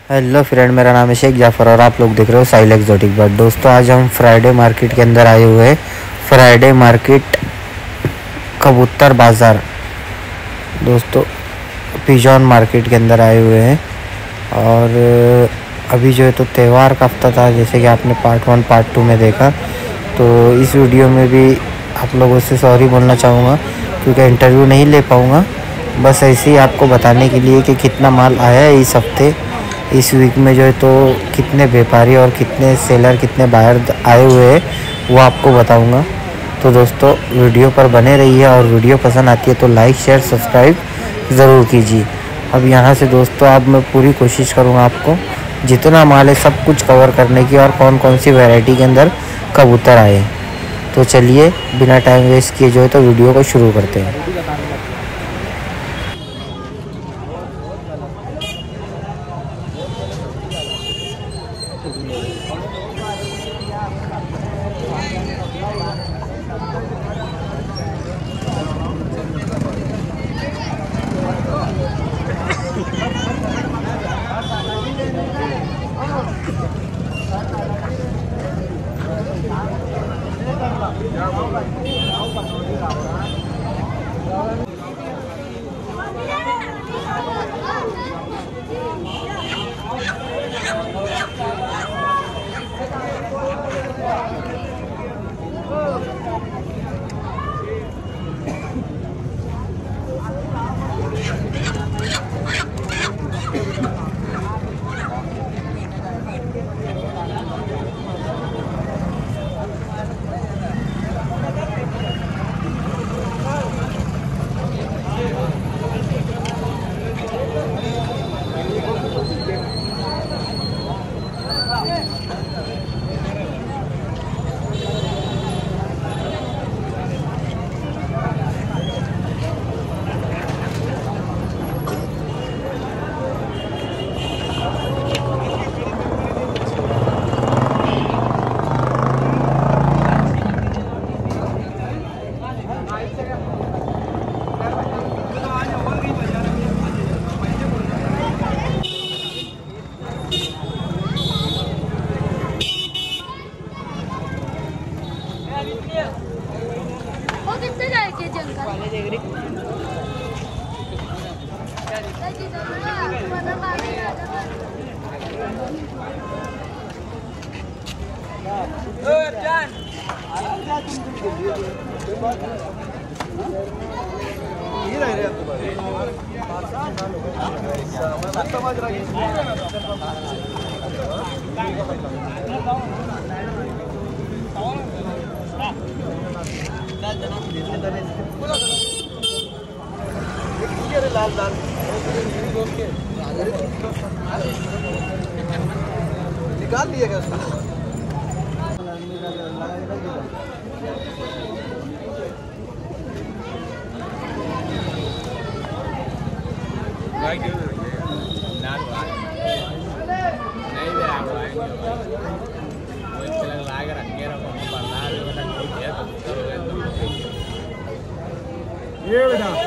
Hello friend, मेरा नाम है शेख जाफ़र और आप लोग देख रहे हो साहिल एक्सोटिक बर्ड। दोस्तों, आज हम फ्राइडे मार्केट के अंदर आए हुए हैं। फ्राइडे मार्केट कबूतर बाज़ार दोस्तों, पिजॉन मार्केट के अंदर आए हुए हैं। और अभी जो है तो त्यौहार का हफ्ता था, जैसे कि आपने पार्ट 1 पार्ट 2 में देखा। तो इस वीडियो में भी आप लोगों से सॉरी बोलना चाहूँगा क्योंकि इंटरव्यू नहीं ले पाऊँगा। बस ऐसे ही आपको बताने के लिए कि कितना माल आया है इस हफ्ते, इस वीक में जो है तो कितने व्यापारी और कितने सेलर, कितने बायर आए हुए हैं, वो आपको बताऊंगा। तो दोस्तों, वीडियो पर बने रहिए और वीडियो पसंद आती है तो लाइक शेयर सब्सक्राइब ज़रूर कीजिए। अब यहाँ से दोस्तों, अब मैं पूरी कोशिश करूँगा आपको जितना माल है सब कुछ कवर करने की और कौन कौन सी वैरायटी के अंदर कबूतर आए। तो चलिए बिना टाइम वेस्ट किए जो है तो वीडियो को शुरू करते हैं। निकाल लिएगा ये बेटा